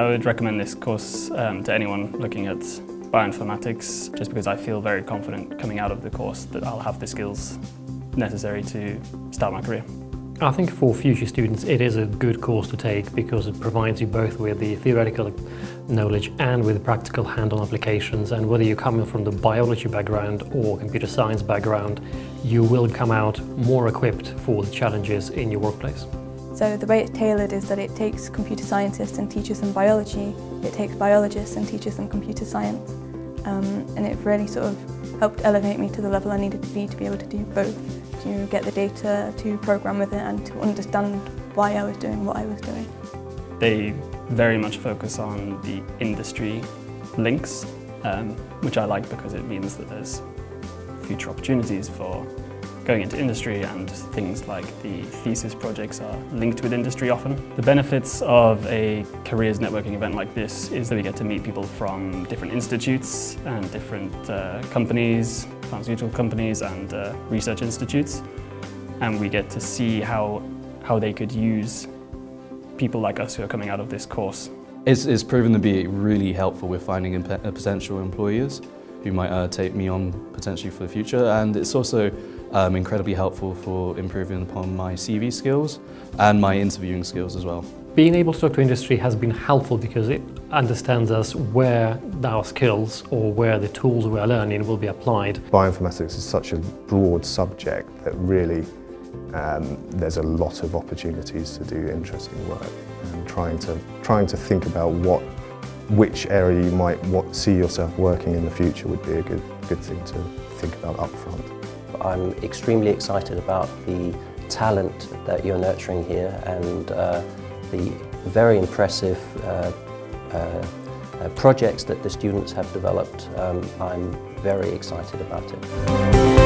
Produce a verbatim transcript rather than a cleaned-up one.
would recommend this course um, to anyone looking at bioinformatics, just because I feel very confident coming out of the course that I'll have the skills necessary to start my career. I think for future students it is a good course to take because it provides you both with the theoretical knowledge and with the practical hand-on applications, and whether you're coming from the biology background or computer science background, you will come out more equipped for the challenges in your workplace. So the way it's tailored is that it takes computer scientists and teaches them biology, it takes biologists and teaches them computer science, um, and it really sort of helped elevate me to the level I needed to be to be able to do both, to get the data, to program with it and to understand why I was doing what I was doing. They very much focus on the industry links, um, which I like because it means that there's future opportunities for going into industry, and things like the thesis projects are linked with industry often. The benefits of a careers networking event like this is that we get to meet people from different institutes and different uh, companies, pharmaceutical companies and uh, research institutes, and we get to see how, how they could use people like us who are coming out of this course. It's, it's proven to be really helpful with finding potential employers who might uh, take me on potentially for the future, and it's also um, incredibly helpful for improving upon my C V skills and my interviewing skills as well. Being able to talk to industry has been helpful because it understands us where our skills or where the tools we are learning will be applied. Bioinformatics is such a broad subject that really um, there's a lot of opportunities to do interesting work, and trying to, trying to think about what which area you might want, see yourself working in the future would be a good, good thing to think about up front. I'm extremely excited about the talent that you're nurturing here and uh, the very impressive uh, uh, uh, projects that the students have developed. Um, I'm very excited about it.